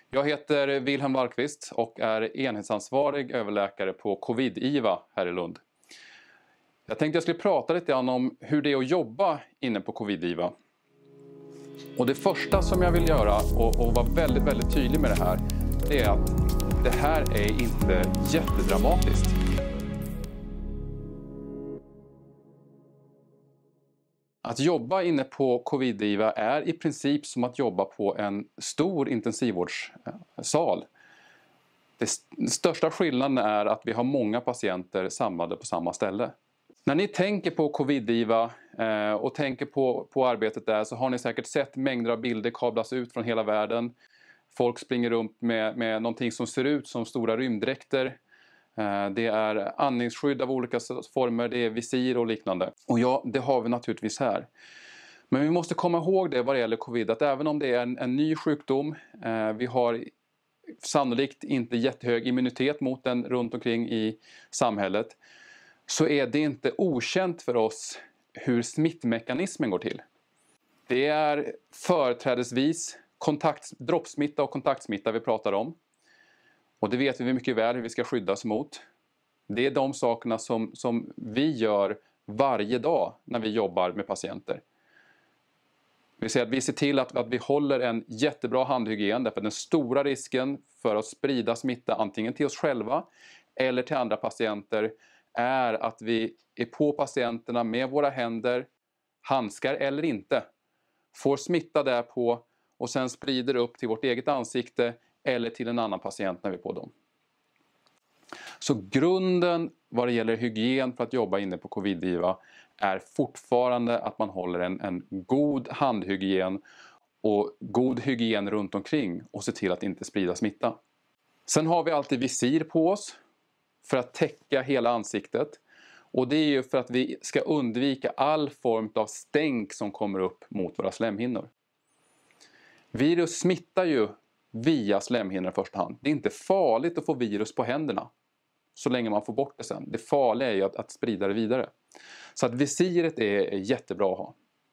Jag heter Wilhelm Wallqvist och är enhetsansvarig överläkare på Covid-IVA här i Lund. Jag tänkte jag skulle prata lite grann om hur det är att jobba inne på Covid-IVA. Och det första som jag vill göra och vara väldigt tydlig med det här, det är att det här är inte jättedramatiskt. Att jobba inne på Covid-IVA är i princip som att jobba på en stor intensivvårdssal. Den största skillnaden är att vi har många patienter samlade på samma ställe. När ni tänker på Covid-IVA och tänker på arbetet där, så har ni säkert sett mängder av bilder kablas ut från hela världen. Folk springer runt med någonting som ser ut som stora rymddräkter. Det är andningsskydd av olika former, det är visir och liknande. Och ja, det har vi naturligtvis här. Men vi måste komma ihåg det vad det gäller covid, att även om det är en ny sjukdom, vi har sannolikt inte jättehög immunitet mot den runt omkring i samhället, så är det inte okänt för oss hur smittmekanismen går till. Det är företrädesvis droppsmitta och kontaktsmitta vi pratar om. Och det vet vi mycket väl hur vi ska skyddas mot. Det är de sakerna som vi gör varje dag när vi jobbar med patienter. Vi ser till att vi håller en jättebra handhygien, därför att den stora risken för att sprida smitta antingen till oss själva eller till andra patienter är att vi är på patienterna med våra händer, handskar eller inte, får smitta därpå och sen sprider upp till vårt eget ansikte eller till en annan patient när vi är på dem. Så grunden vad det gäller hygien för att jobba inne på Covid-IVA är fortfarande att man håller en god handhygien och god hygien runt omkring och ser till att inte sprida smitta. Sen har vi alltid visir på oss för att täcka hela ansiktet. Och det är ju för att vi ska undvika all form av stänk som kommer upp mot våra slemhinnor. Virus smittar ju via slemhinnor i första hand. Det är inte farligt att få virus på händerna så länge man får bort det sen. Det farliga är ju att sprida det vidare. Så att visiret är jättebra att ha.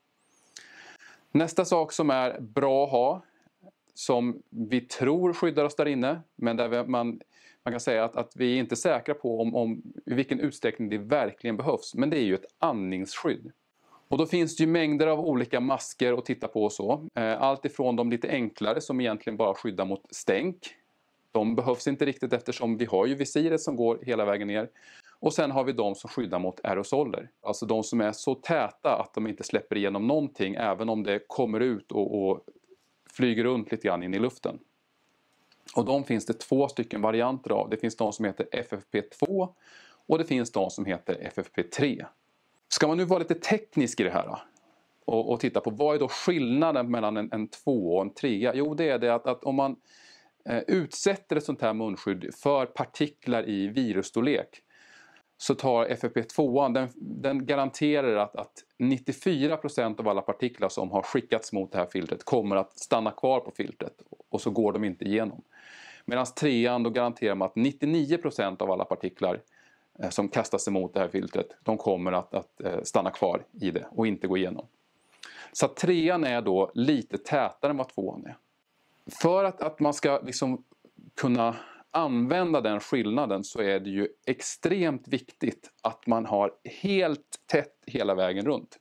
Nästa sak som är bra att ha, som vi tror skyddar oss där inne, men där man kan säga att vi är inte säkra på om i vilken utsträckning det verkligen behövs. Men det är ju ett andningsskydd. Och då finns det ju mängder av olika masker att titta på och så. Allt ifrån de lite enklare som egentligen bara skyddar mot stänk. De behövs inte riktigt eftersom vi har ju visiret som går hela vägen ner. Och sen har vi de som skyddar mot aerosoler. Alltså de som är så täta att de inte släpper igenom någonting även om det kommer ut och flyger runt lite grann in i luften. Och de finns det 2 stycken varianter av. Det finns de som heter FFP2 och det finns de som heter FFP3. Ska man nu vara lite teknisk i det här och titta på vad är då skillnaden mellan en 2 och en 3? Jo, det är det att om man utsätter ett sånt här munskydd för partiklar i virusstorlek, så tar FFP2, den garanterar att 94% av alla partiklar som har skickats mot det här filtret kommer att stanna kvar på filtret och så går de inte igenom. Medan 3an då garanterar man att 99% av alla partiklar som kastas emot det här filtret, de kommer att stanna kvar i det och inte gå igenom. Så 3an är då lite tätare än vad 2an är. För att man ska liksom kunna använda den skillnaden så är det ju extremt viktigt att man har helt tätt hela vägen runt.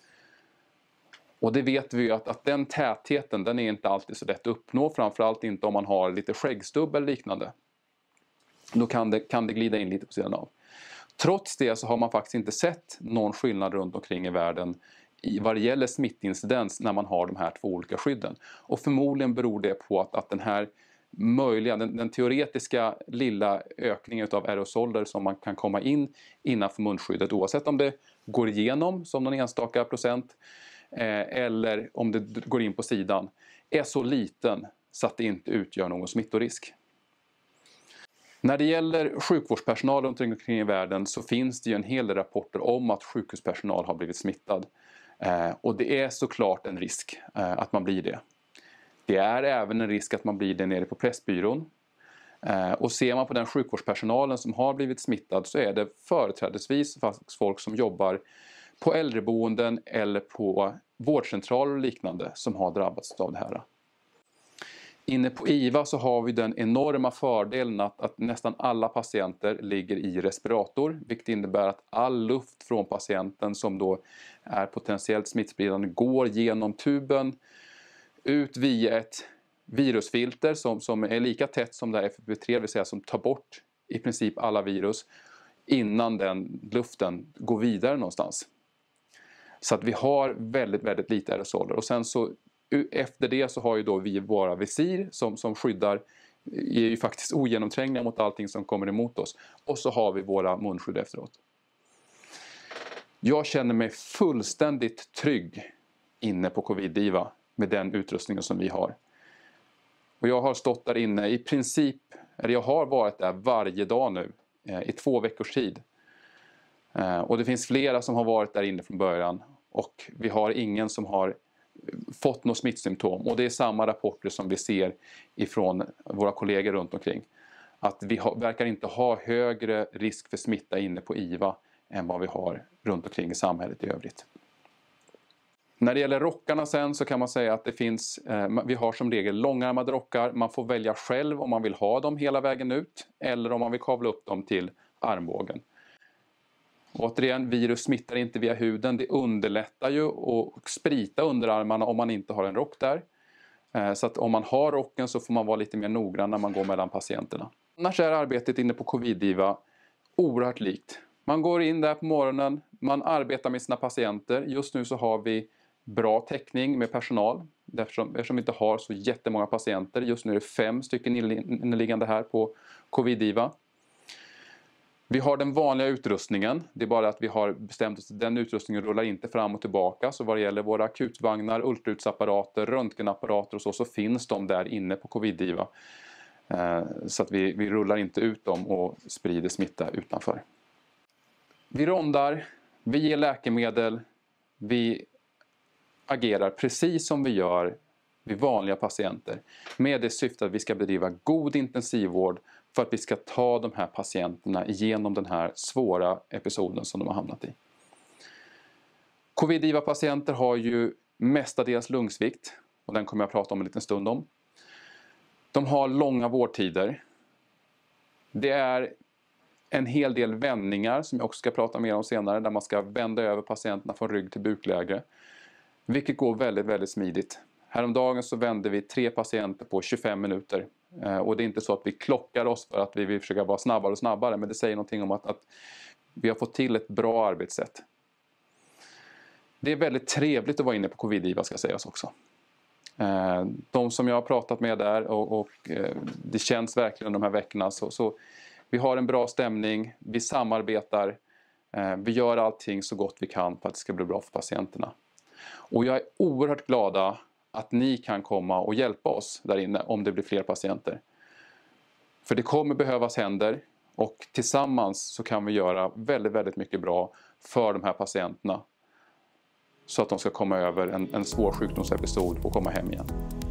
Och det vet vi ju att den tätheten, den är inte alltid så lätt att uppnå, framförallt inte om man har lite skäggstubb eller liknande. Då kan det glida in lite på sidan av. Trots det så har man faktiskt inte sett någon skillnad runt omkring i världen vad det gäller smittincidens när man har de här 2 olika skydden. Och förmodligen beror det på att den här den teoretiska lilla ökningen av aerosoler som man kan komma in innanför munskyddet, oavsett om det går igenom som någon enstaka procent eller om det går in på sidan, är så liten så att det inte utgör någon smittorisk. När det gäller sjukvårdspersonal runt omkring i världen så finns det ju en hel del rapporter om att sjukhuspersonal har blivit smittad. Och det är såklart en risk att man blir det. Det är även en risk att man blir det nere på Pressbyrån. Och ser man på den sjukvårdspersonalen som har blivit smittad så är det företrädesvis folk som jobbar på äldreboenden eller på vårdcentraler och liknande som har drabbats av det här. Inne på IVA så har vi den enorma fördelen att nästan alla patienter ligger i respirator, vilket innebär att all luft från patienten som då är potentiellt smittspridande går genom tuben ut via ett virusfilter som är lika tätt som det här FFP3, det vill säga som tar bort i princip alla virus innan den luften går vidare någonstans. Så att vi har väldigt, väldigt lite aerosoler. Och sen så efter det så har ju då vi våra visir som skyddar, är ju faktiskt ogenomträngliga mot allting som kommer emot oss. Och så har vi våra munskydd efteråt. Jag känner mig fullständigt trygg inne på Covid-IVA med den utrustningen som vi har. Och jag har stått där inne i princip, eller jag har varit där varje dag nu i 2 veckors tid. Och det finns flera som har varit där inne från början. Och vi har ingen som har fått något smittsymptom. Och det är samma rapporter som vi ser ifrån våra kollegor runt omkring. Att vi verkar inte ha högre risk för smitta inne på IVA än vad vi har runt omkring i samhället i övrigt. När det gäller rockarna sen så kan man säga att det finns, vi har som regel långärmade rockar. Man får välja själv om man vill ha dem hela vägen ut eller om man vill kavla upp dem till armbågen. Återigen, virus smittar inte via huden. Det underlättar ju att sprita underarmarna om man inte har en rock där. Så att om man har rocken så får man vara lite mer noggrann när man går mellan patienterna. Annars är arbetet inne på Covid-IVA oerhört likt. Man går in där på morgonen, man arbetar med sina patienter. Just nu så har vi bra täckning med personal. Eftersom vi inte har så jättemånga patienter. Just nu är det 5 stycken inneliggande här på Covid-IVA. Vi har den vanliga utrustningen. Det är bara att vi har bestämt oss att den utrustningen rullar inte fram och tillbaka. Så vad det gäller våra akutvagnar, ultraljudsapparater, röntgenapparater och så finns de där inne på Covid-IVA. Så att vi rullar inte ut dem och sprider smitta utanför. Vi rondar, vi ger läkemedel, vi agerar precis som vi gör vid vanliga patienter. Med det syftet att vi ska bedriva god intensivvård för att vi ska ta de här patienterna igenom den här svåra episoden som de har hamnat i. Covid-IVA-patienter har ju mestadels lungsvikt och den kommer jag att prata om en liten stund om. De har långa vårdtider. Det är en hel del vändningar som jag också ska prata mer om senare där man ska vända över patienterna från rygg till bukläge. Vilket går väldigt, väldigt smidigt. Häromdagen så vände vi 3 patienter på 25 minuter. Och det är inte så att vi klockar oss för att vi vill försöka vara snabbare och snabbare. Men det säger någonting om att vi har fått till ett bra arbetssätt. Det är väldigt trevligt att vara inne på Covid-IVA ska sägas också. De som jag har pratat med där och det känns verkligen de här veckorna. Så vi har en bra stämning, vi samarbetar, vi gör allting så gott vi kan för att det ska bli bra för patienterna. Och jag är oerhört glada att ni kan komma och hjälpa oss där inne om det blir fler patienter. För det kommer behövas händer och tillsammans så kan vi göra väldigt, väldigt mycket bra för de här patienterna. Så att de ska komma över en svår sjukdomsepisod och komma hem igen.